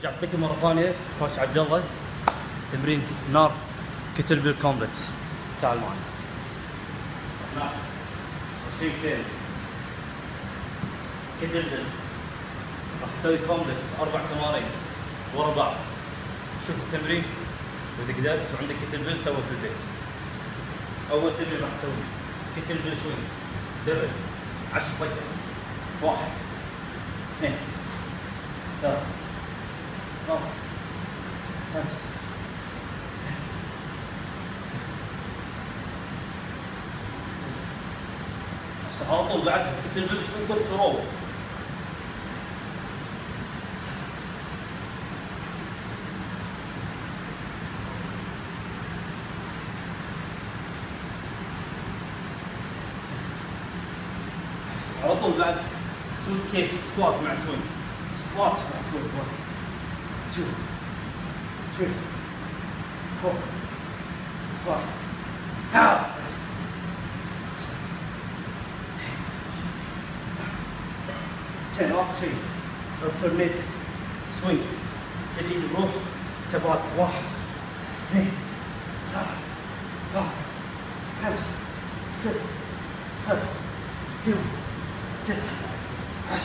رجعت لكم مرة ثانية كوتش عبد الله. تمرين نار كتلبل كومبلكس. تعال معي. نار 20 كيلو كتلبل. راح تسوي كومبلكس 4 تمارين ورا بعض. شوف التمرين واذا قدرت وعندك كتلبل سوي في البيت. اول تمرين راح تسوي كتلبل سوينج درب 10 دقائق. 1 2 3 4 5 على طول بعدها كتلبل سوينج ترو. على طول بعد سوت كيس سكوات مع سوينج. سكوات مع سوينج. 1 2 3 4 5 ها 10. اخر شيء الترنيتد سوينج. تلين روح تبادل. 1 2 3 4 5 6 7 8 9 10.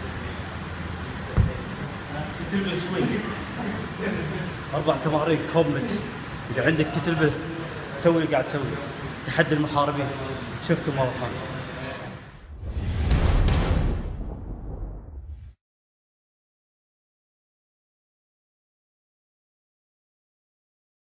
كتلبل سوينج 4 تمارين كومبلكس. اذا عندك كتلبل سوي اللي قاعد تسويه. تحدي المحاربين. شفتوا مرة ثانية.